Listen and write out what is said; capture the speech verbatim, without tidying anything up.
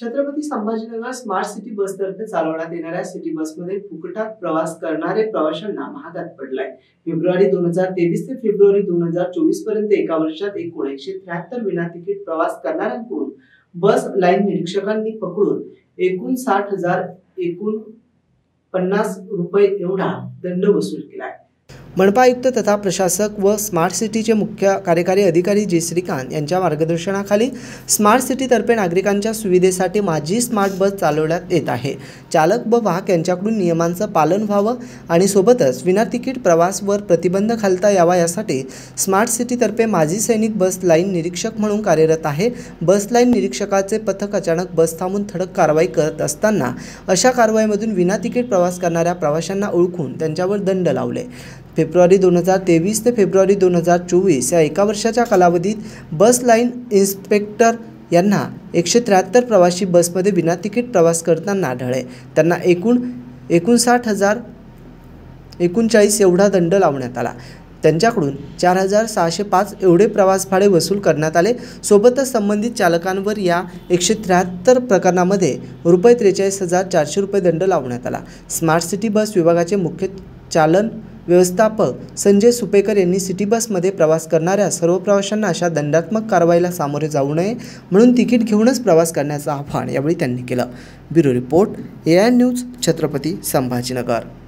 Chhatrapati Sambhajinagar smart city बसतर्फे चालवण्यात येणाऱ्या सिटी बसमध्ये फुकटात प्रवास करणारे प्रवाशांना महागात पडलाय। फेब्रुवारी दोन हजार तेवीस ते फेब्रुवारी दोन हजार चोवीस पर्यंत एका वर्षात एकूण एकशे त्र्याहत्तर विना तिकीट प्रवास करणाऱ्यांकडून बस लाईन निरीक्षकांनी पकडून एकूण साठ हजार एकूण पन्नास रुपये एवढा दंड वसूल केलाय। मनपा आयुक्त तथा प्रशासक व स्मार्ट सिटीचे मुख्य कार्यकारी अधिकारी जे श्रीकांत यांच्या मार्गदर्शनाखाली स्मार्ट सिटीतर्फे नागरिकांच्या सुविधेसाठी माझी स्मार्ट बस चालवण्यात येत आहे। चालक व वाहक यांच्याकडून नियमांचं पालन व्हावं आणि सोबतच विना तिकीट प्रवासवर प्रतिबंध घालता यावा यासाठी स्मार्ट सिटीतर्फे माजी सैनिक बस लाईन निरीक्षक म्हणून कार्यरत आहे। बस लाईन निरीक्षकाचे पथक अचानक बस थांबून ठळक कारवाई करत असताना अशा कारवाईमधून विना तिकीट प्रवास करणाऱ्या प्रवाशांना ओळखून त्यांच्यावर दंड लावले। फेब्रुवारी दोन हजार तेवीस ते फेब्रुवारी दोन हजार चोवीस या एका वर्षाच्या कालावधीत बस लाईन इन्स्पेक्टर यांना एकशे त्र्याहत्तर प्रवासी बसमध्ये विना तिकीट प्रवास करताना आढळले। त्यांना एकूण एकोणसाठ हजार एकोणचाळीस एवढा दंड लावण्यात आला। त्यांच्याकडून चार हजार सहाशे पाच एवढे प्रवास भाडे वसूल करण्यात आले। सोबतच संबंधित चालकांवर या एकशे त्र्याहत्तर प्रकरणामध्ये रुपये त्रेचाळीस हजार चारशे रुपये दंड लावण्यात आला। स्मार्ट सिटी बस विभागाचे मुख्य चालन व्यवस्थापक संजय सुपेकर यांनी सिटी बसमध्ये प्रवास करणाऱ्या सर्व प्रवाशांना अशा दंडात्मक कारवाईला सामोरे जाऊ नये म्हणून तिकीट घेऊनच प्रवास करण्याचं आवाहन यावेळी त्यांनी केलं। Bureau report A I news Chhatrapati Sambhajinagar.